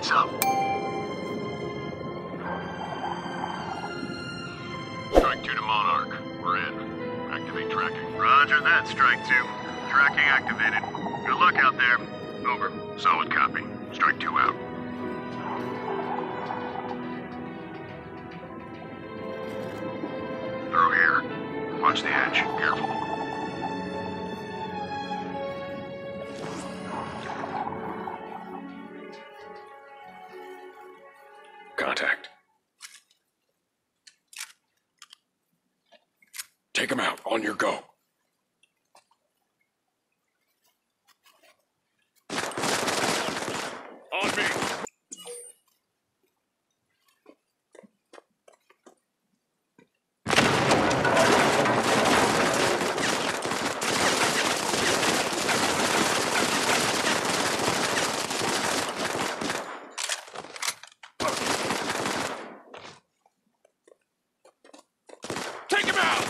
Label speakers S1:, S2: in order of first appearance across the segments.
S1: Heads up. Strike 2 to Monarch. We're in. Activate tracking. Roger that, Strike 2. Tracking activated. Good luck out there. Over. Solid copy. Strike 2 out. Through here. Watch the edge. Careful.
S2: Contact. Take him out. On your go. On me. Take him out!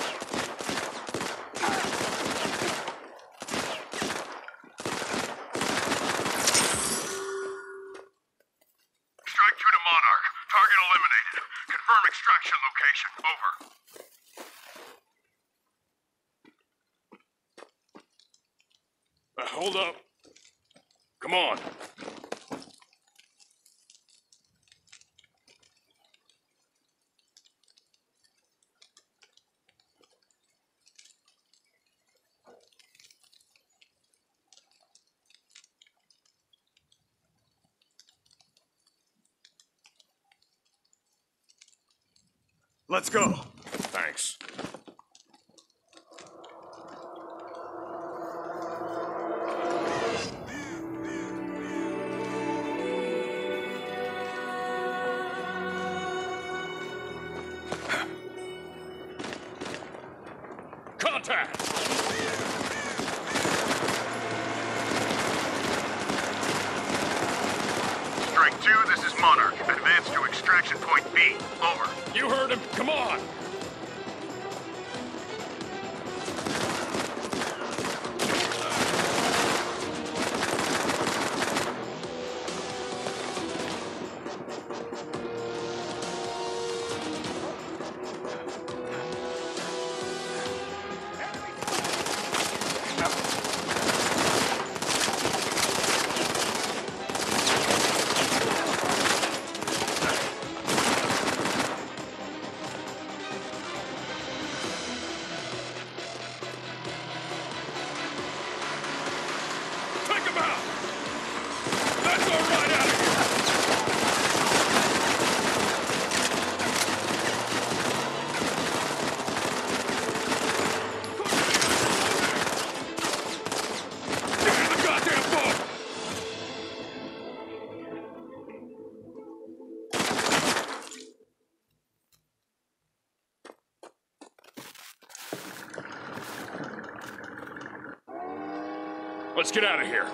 S1: Strike 2 to Monarch. Target eliminated. Confirm extraction location. Over.
S2: Hold up. Come on.
S3: Let's go.
S2: Thanks. Contact!
S1: Strike 2, this is Monarch. Advance to extraction point B. Over.
S2: You heard him. Come on! Take him out! Let's go right out of here! Get in the goddamn boat! Let's get out of here.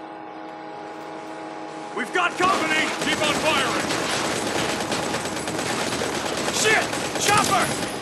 S3: We've got company!
S2: Keep on firing!
S3: Shit! Chopper!